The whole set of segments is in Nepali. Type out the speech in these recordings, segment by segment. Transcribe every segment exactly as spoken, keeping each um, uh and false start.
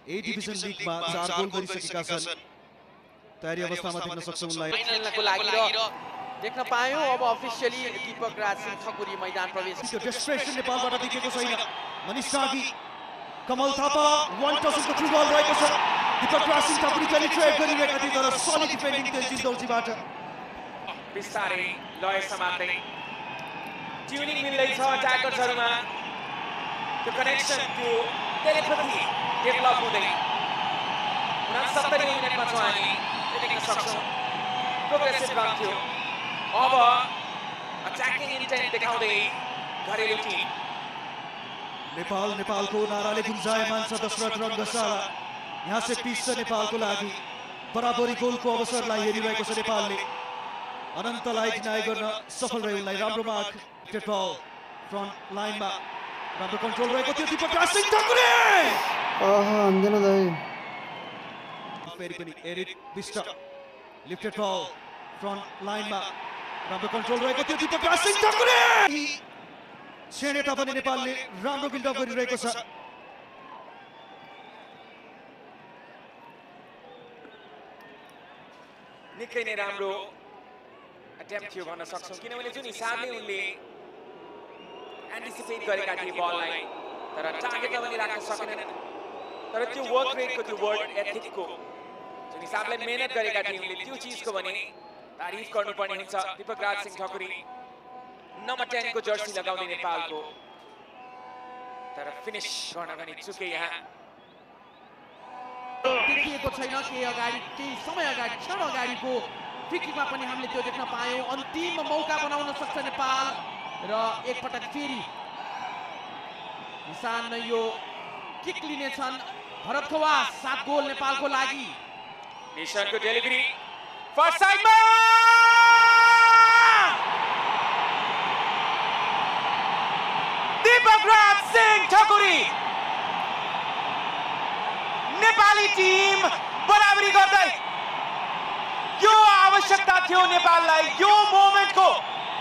ए डिभिजन लिगमा चार गोल गरिसकेका छन्। तयारी अवस्थामा देख्न सक्छौं उनलाई। फाइनलको लागि र देख्न पायौं अब अफिसियली दीपक राज सिंह ठकुरी मैदान प्रवेश। त्यो डेस्परेसन नेपालबाट देखेको छैन। मनिष टागी कमल थापा वन टचको थ्रु बल रहेको छ। दीपक राज सिंह ठकुरी पेनिट्रेट गरिरहेका थिए तर सलिड डिफेन्डिङ तेन्जिन दौजीबाट बिस्तारै लय समात्दै ट्युनिङ मिल्दैछ अट्याकर्सहरुमा। त्यो कनेक्सन त्यो टेलिपैथी डेभलप हुँदै उनसत्तरी मिनेटमा छ हामी देख्न सक्छौं। प्रोग्रेसिभ रन थियो। अब अट्याकिङ इन्टेन्ट देखाउँदै घरेलु टिम नेपाल नेपालको नाराले गुन्जायमान छ दशरथ रङ्गशाला। यहाँ से पिच छ नेपालको लागि। बराबरी गोलको अवसरलाई हेरिरहेको छ नेपालले। अनन्तलाई डिनाइ गर्न सफल रह्यो उनलाई। राम्रो मार्क बल फ्रन्ट लाइनमा राम्रो कन्ट्रोल रहेको थियो। दीपक राज सिंह ठकुरी आहा आउँदैन दाइ। फेरि पनि Eric Bist lifted ball front लाइनमा राम्रो कन्ट्रोल रहेको थियो। दीपक राज सिंह ठकुरी छेडेता पनि नेपालले राम्रो बिल्डअप गरिरहेको छ। निकै नै राम्रो अटेम्प्ट थियो भन्न सक्छौं किनभने जुन हिसाबले उनले एन्टिसिपेट गरेका थिए बललाई तर टार्गेटमा पनि राख्न सकेनन्। तर त्यो वर्क रेटको त्यो वर्क एथिकको जुन हिसाबले मेहनत गरेका थिए उनले त्यो चीजको भने तारिफ गर्नुपर्ने हुन्छ। दीपक राज सिंह ठकुरी नम्बर दस को जर्सी लगाउँदै नेपालको तर फिनिश गर्न पनि चुके। यहाँ देखिएको छैन के अगाडि केही समय अगाडि क्षण अगाडिको फ्रीकिकमा पनि हामीले त्यो देख्न पायौं। अन्तिम मौका बनाउन सक्छ नेपाल र एकपटक फेरि निशान यो किक लिनेछन्। भरत खवास सात गोल नेपालको लागि। निशानको डेलिभरी फर्स्ट साइडमा दीपक राज सिंह ठकुरी नेपाली टिम बराबरी गर्दै यो आवश्यकता थियो नेपाललाई यो मोमेन्टको।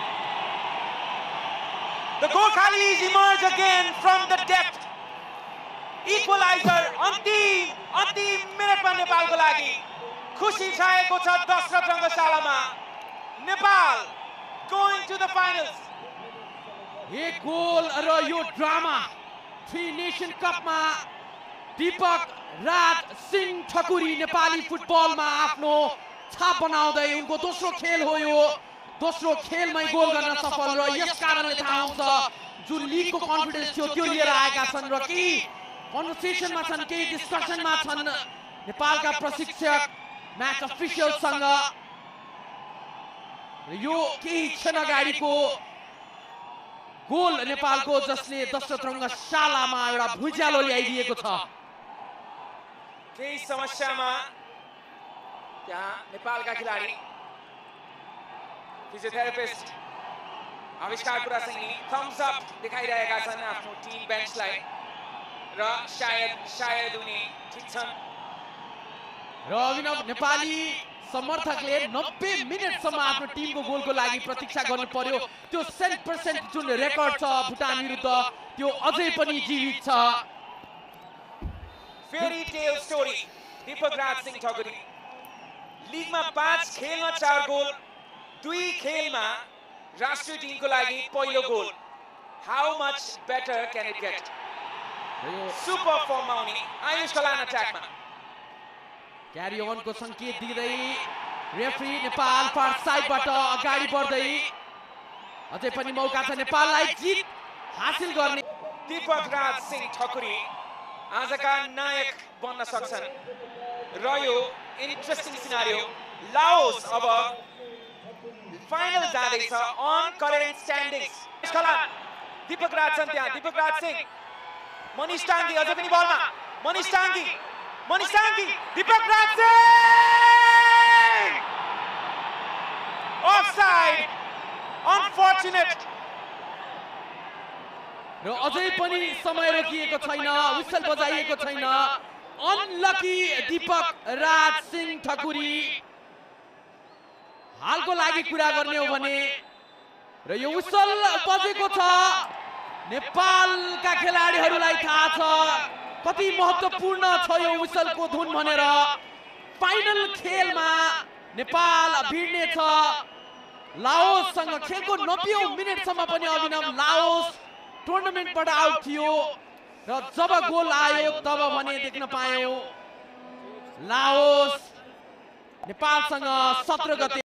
The Gorkhalis emerge again from the depth. Equalizer अन्तिम अन्तिम मिनेटमा नेपालको लागि खुशी छाएको छ दशरथ रङ्गशालामा। Nepal going to the finals. एक गोल र यो ड्रामा थ्री नेशन कपमा दीपक राज सिंह ठकुरी नेपाली फुटबलमा आफ्नो छाप बनाउँदै उनको दोस्रो खेल हो यो। दोस्रो खेलमै गोल गर्न सफल र यस कारणले थाहा हुन्छ जुन लिगको कन्फिडेन्स थियो त्यो लिएर आएका छन् र केही कन्भर्सेसनमा छन् केही डिस्कसनमा छन् नेपालका प्रशिक्षक म्याच अफिसियलसँग। यो केही क्षण अगाडिको गोल नेपालको जसले दशरथ रङ्गशालामा एउटा भुइँचालो ल्याइदिएको छ। केही समस्यामा त्यहाँ नेपालका खेलाडी फिजियोथेरापिस्ट आविष्कार पुरासँगै थम्स अप देखाइरहेका छन् आफ्नो टिम बेन्चलाई र सायद सायद उनी ठिक छन्। र अभिनव नेपाली समर्थकले नब्बे मिनेटसम्म आफ्नो टिमको गोलको लागि प्रतीक्षा गर्नु पर्यो। त्यो सेन्ट पर्सेन्ट जुन रेकर्ड छ भुटान विरुद्ध त्यो अझै पनि जीवित छ। Fairy tale story Deepak Raj Singh Thakuri लिगमा पाँच खेलमा चार गोल दुई खेलमा राष्ट्रिय टिमको लागि पहिलो गोल। How much better can it get. Super फर्ममा उनी आयुष कलान अट्याकमा क्यारी अन को संकेत दिँदै रेफरी नेपाल फार साइडबाट अगाडि बढ्दै अझै पनि मौका छ नेपाललाई जित हासिल गर्ने। दीपक राज सिंह ठकुरी आजका नायक बन्न सक्छन् र यो इन्ट्रेस्टिङ सिनारियो। लाओस अब फाइनल जाँदैछ on current standings. Deepak Raj छन् त्यहाँ। दीपक राज सिंह मनिष टाङ्गी अझै पनि बलमा। Manish Tangi Manish Tangi Deepak Raj Singh offside unfortunate. र अझै पनि समय रोकिएको छैन विसल बजाइएको छैन। अनलकी दीपक राज सिंह ठकुरी। हालको लागि कुरा गर्ने हो भने र यो विसल बजेको छ नेपालका खेलाडीहरूलाई थाहा छ कति महत्त्वपूर्ण छ यो विसलको धुन भनेर फाइनल खेलमा नेपाल भिड्ने छ लाओससँग। खेलको नब्बे मिनेटसम्म पनि अभिनव लाओस टुर्नामेन्टबाट आउट थियो र जब गोल आयो तब भने देख्न पायौं लाओस नेपालसँग सत्र गते